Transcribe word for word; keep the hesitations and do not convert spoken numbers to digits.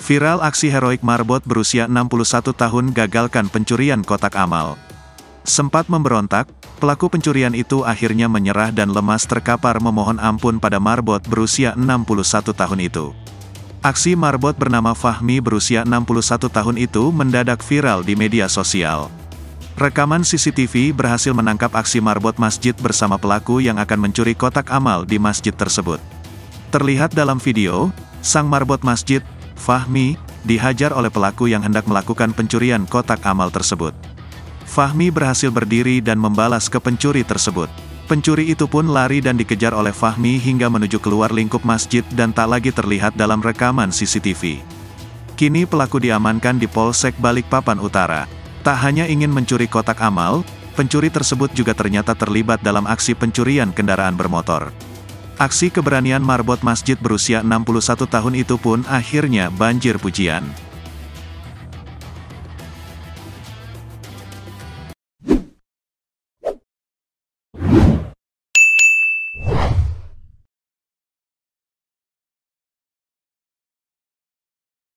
Viral aksi heroik marbot berusia enam puluh satu tahun gagalkan pencurian kotak amal. Sempat memberontak, pelaku pencurian itu akhirnya menyerah dan lemas terkapar memohon ampun pada marbot berusia enam puluh satu tahun itu. Aksi marbot bernama Fahmi berusia enam puluh satu tahun itu mendadak viral di media sosial. Rekaman C C T V berhasil menangkap aksi marbot masjid bersama pelaku yang akan mencuri kotak amal di masjid tersebut. Terlihat dalam video, sang marbot masjid, Fahmi, dihajar oleh pelaku yang hendak melakukan pencurian kotak amal tersebut. Fahmi berhasil berdiri dan membalas ke pencuri tersebut. Pencuri itu pun lari dan dikejar oleh Fahmi hingga menuju keluar lingkup masjid dan tak lagi terlihat dalam rekaman C C T V. Kini pelaku diamankan di Polsek Balikpapan Utara. Tak hanya ingin mencuri kotak amal, pencuri tersebut juga ternyata terlibat dalam aksi pencurian kendaraan bermotor. Aksi keberanian marbot masjid berusia enam puluh satu tahun itu pun akhirnya banjir pujian.